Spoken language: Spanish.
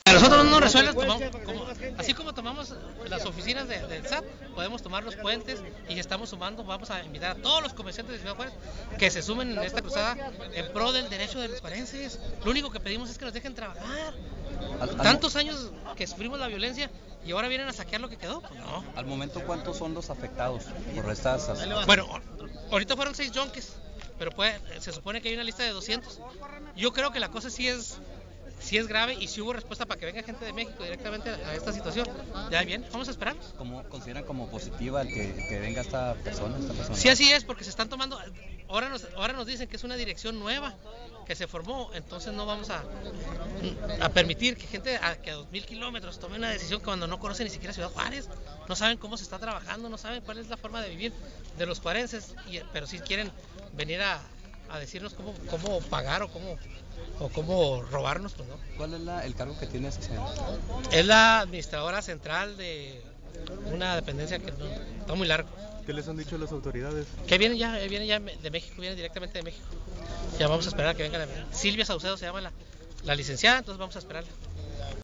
A nosotros no nos resuelven, así como tomamos las oficinas del SAT, podemos tomar los puentes y estamos sumando, vamos a invitar a todos los comerciantes de Ciudad Juárez que se sumen en esta cruzada en pro del derecho de los juarenses. Lo único que pedimos es que nos dejen trabajar. Tantos años que sufrimos la violencia y ahora vienen a saquear lo que quedó. Pues no. Al momento, ¿cuántos son los afectados por estas? Bueno, ahorita fueron 6 yonques, pero se supone que hay una lista de 200. Yo creo que la cosa sí es grave y sí hubo respuesta para que venga gente de México directamente a esta situación. Ya bien, vamos a esperar. ¿Cómo consideran como positiva el que venga esta persona? Sí, así es, porque se están tomando. Ahora nos dicen que es una dirección nueva que se formó, entonces no vamos a permitir que gente que a 2,000 kilómetros tome una decisión cuando no conoce ni siquiera Ciudad Juárez, no saben cómo se está trabajando, no saben cuál es la forma de vivir de los juarenses, pero sí quieren venir a decirnos cómo pagar o cómo robarnos, pues no. ¿Cuál es el cargo que tiene esa señora? Es la administradora central de una dependencia que está muy largo. ¿Qué les han dicho las autoridades? Que vienen ya de México, vienen directamente de México. Ya vamos a esperar a que venga Silvia Saucedo, se llama la licenciada, entonces vamos a esperarla.